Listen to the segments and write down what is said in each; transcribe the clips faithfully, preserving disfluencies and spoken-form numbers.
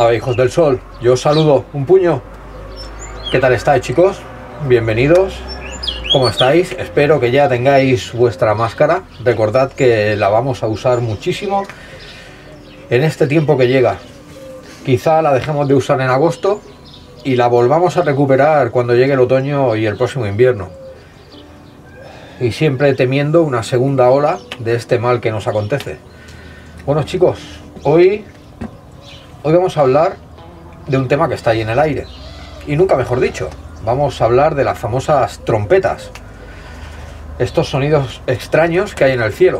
Hola hijos del sol, yo os saludo, un puño. ¿Qué tal estáis, chicos? Bienvenidos. ¿Cómo estáis? Espero que ya tengáis vuestra máscara. Recordad que la vamos a usar muchísimo en este tiempo que llega. Quizá la dejemos de usar en agosto y la volvamos a recuperar cuando llegue el otoño y el próximo invierno. Y siempre temiendo una segunda ola de este mal que nos acontece. Bueno, chicos, hoy, hoy vamos a hablar de un tema que está ahí en el aire. Y nunca mejor dicho, vamos a hablar de las famosas trompetas. Estos sonidos extraños que hay en el cielo.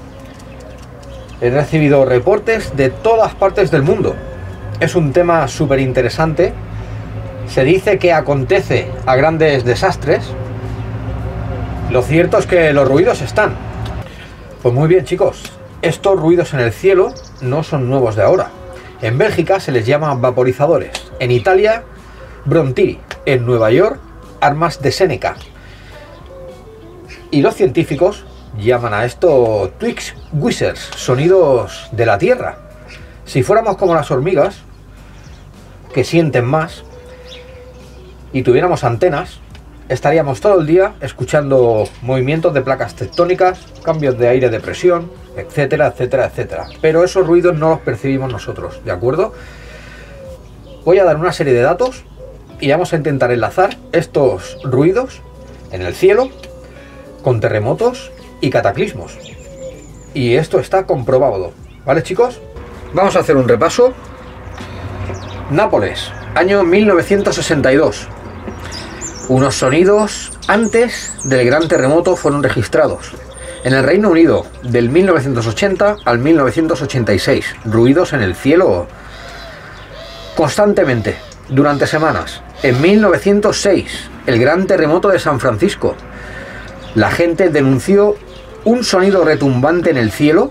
He recibido reportes de todas partes del mundo. Es un tema súper interesante. Se dice que acontece a grandes desastres. Lo cierto es que los ruidos están. Pues muy bien, chicos. Estos ruidos en el cielo no son nuevos de ahora. En Bélgica se les llama vaporizadores. En Italia, Brontiri. En Nueva York, armas de Seneca. Y los científicos llaman a esto Twix Wizards, sonidos de la Tierra. Si fuéramos como las hormigas, que sienten más, y tuviéramos antenas, estaríamos todo el día escuchando movimientos de placas tectónicas, cambios de aire de presión, etcétera, etcétera, etcétera. Pero esos ruidos no los percibimos nosotros, ¿de acuerdo? Voy a dar una serie de datos y vamos a intentar enlazar estos ruidos en el cielo con terremotos y cataclismos. Y esto está comprobado, ¿vale, chicos? Vamos a hacer un repaso. Nápoles, año mil novecientos sesenta y dos. Unos sonidos antes del gran terremoto fueron registrados. En el Reino Unido, del mil novecientos ochenta al mil novecientos ochenta y seis. Ruidos en el cielo constantemente, durante semanas. En mil novecientos seis, el gran terremoto de San Francisco. La gente denunció un sonido retumbante en el cielo,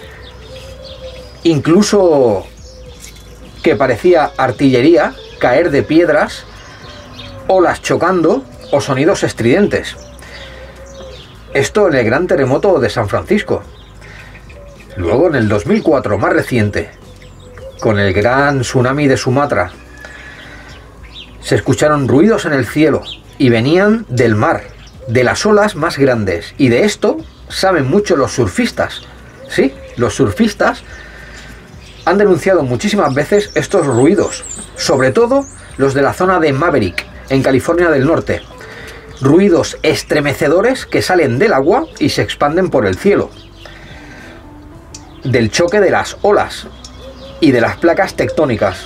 incluso que parecía artillería caer de piedras, olas chocando o sonidos estridentes. Esto en el gran terremoto de San Francisco. Luego en el dos mil cuatro, más reciente, con el gran tsunami de Sumatra, se escucharon ruidos en el cielo y venían del mar, de las olas más grandes. Y de esto saben mucho los surfistas. Sí, los surfistas han denunciado muchísimas veces estos ruidos, sobre todo los de la zona de Maverick, en California del Norte. Ruidos estremecedores que salen del agua y se expanden por el cielo. Del choque de las olas y de las placas tectónicas.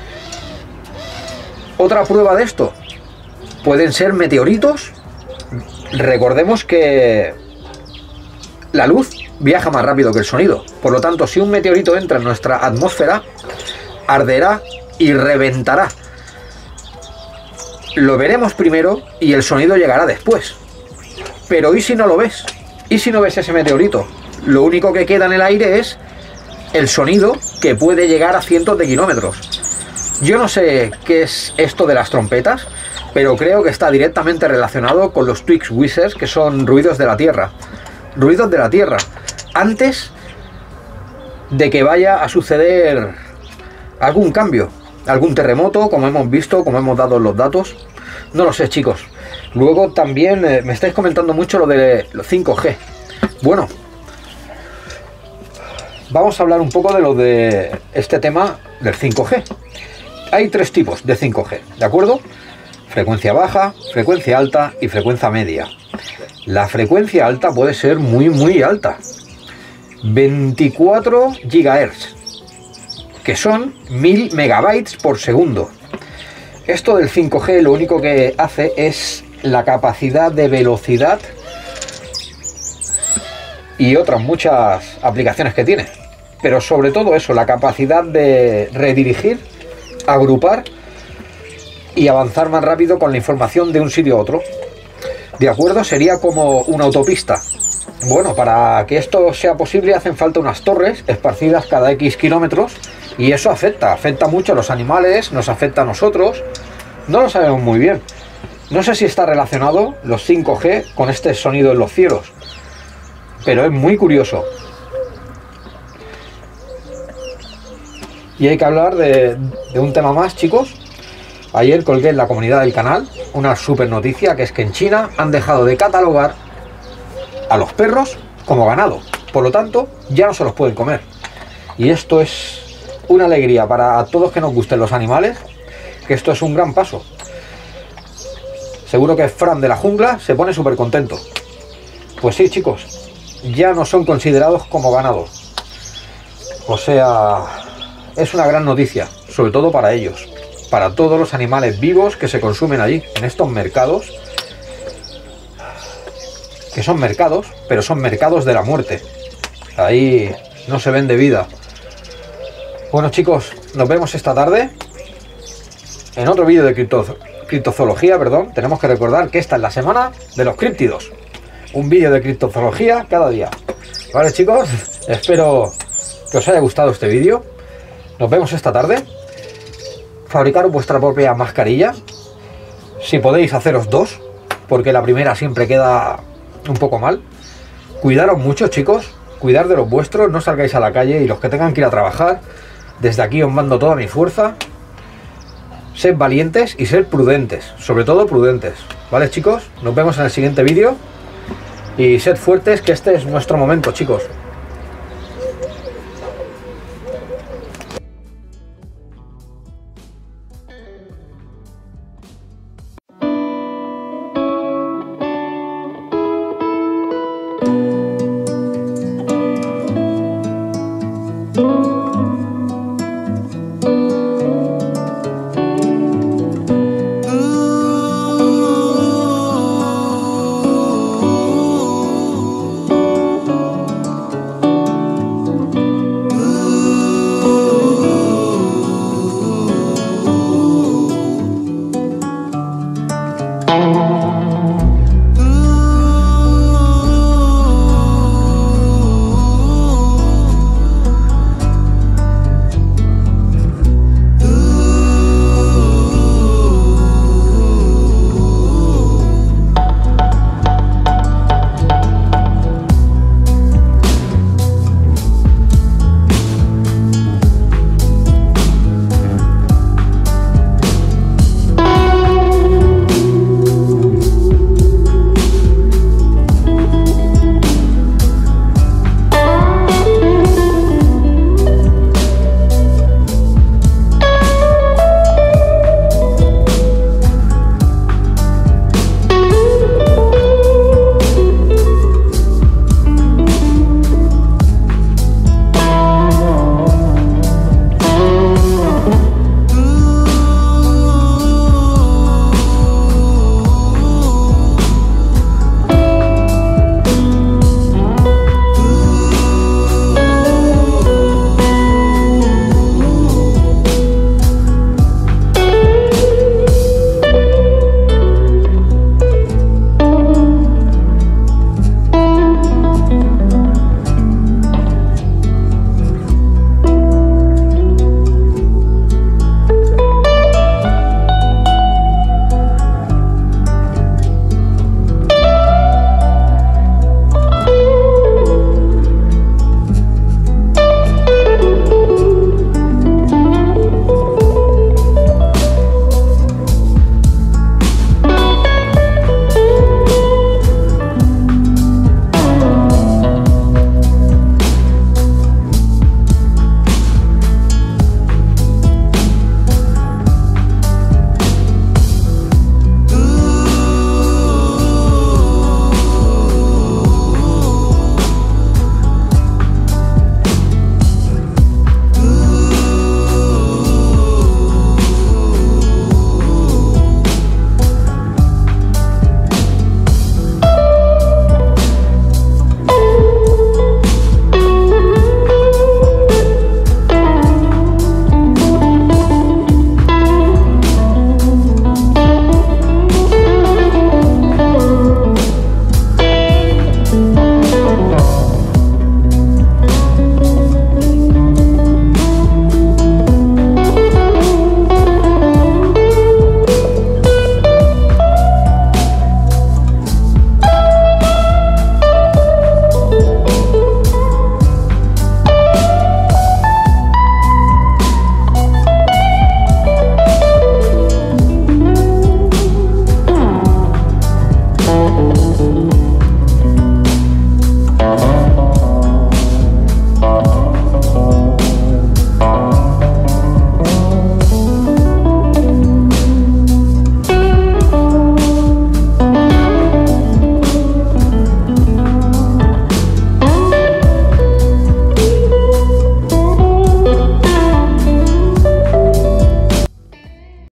Otra prueba de esto pueden ser meteoritos. Recordemos que la luz viaja más rápido que el sonido. Por lo tanto, si un meteorito entra en nuestra atmósfera, arderá y reventará. Lo veremos primero y el sonido llegará después. Pero ¿y si no lo ves? ¿Y si no ves ese meteorito? Lo único que queda en el aire es el sonido, que puede llegar a cientos de kilómetros. Yo no sé qué es esto de las trompetas, pero creo que está directamente relacionado con los Twix Wizards, que son ruidos de la Tierra. Ruidos de la Tierra. Antes de que vaya a suceder algún cambio, algún terremoto, como hemos visto, como hemos dado los datos. No lo sé, chicos. Luego también eh, me estáis comentando mucho lo de los cinco G. Bueno, vamos a hablar un poco de lo de este tema del cinco G. Hay tres tipos de cinco G, ¿de acuerdo? Frecuencia baja, frecuencia alta y frecuencia media. La frecuencia alta puede ser muy muy alta. veinticuatro gigahertz, que son mil megabytes por segundo. Esto del cinco G lo único que hace es la capacidad de velocidad y otras muchas aplicaciones que tiene. Pero sobre todo eso, la capacidad de redirigir, agrupar y avanzar más rápido con la información de un sitio a otro. ¿De acuerdo? Sería como una autopista. Bueno, para que esto sea posible hacen falta unas torres esparcidas cada X kilómetros, y eso afecta, afecta mucho a los animales, nos afecta a nosotros. No lo sabemos muy bien. No sé si está relacionado los cinco G con este sonido en los cielos, pero es muy curioso. Y hay que hablar de, de un tema más, chicos. Ayer colgué en la comunidad del canal una super noticia, que es que en China han dejado de catalogar a los perros como ganado. Por lo tanto, ya no se los pueden comer. Y esto es una alegría para todos que nos gusten los animales, que esto es un gran paso. Seguro que Fran de la jungla se pone súper contento. Pues sí, chicos, ya no son considerados como ganado. O sea, es una gran noticia, sobre todo para ellos, para todos los animales vivos que se consumen allí, en estos mercados, que son mercados, pero son mercados de la muerte. Ahí no se vende vida. Bueno, chicos, nos vemos esta tarde en otro vídeo de cripto, criptozoología, perdón. Tenemos que recordar que esta es la semana de los críptidos. Un vídeo de criptozoología cada día. Vale, chicos, espero que os haya gustado este vídeo. Nos vemos esta tarde. Fabricaros vuestra propia mascarilla. Si podéis, haceros dos, porque la primera siempre queda un poco mal. Cuidaros mucho, chicos. Cuidar de los vuestros. No salgáis a la calle, y los que tengan que ir a trabajar, desde aquí os mando toda mi fuerza. Sed valientes y sed prudentes. Sobre todo prudentes. Vale, chicos, nos vemos en el siguiente vídeo. Y sed fuertes, que este es nuestro momento, chicos.